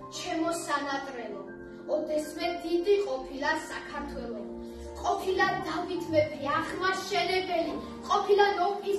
ჩემო სანატრელო, ოდესმე დიდი ყოფილა საქართველო. ყოფილა დავით მეფე, აღმაშენებელი, ყოფილა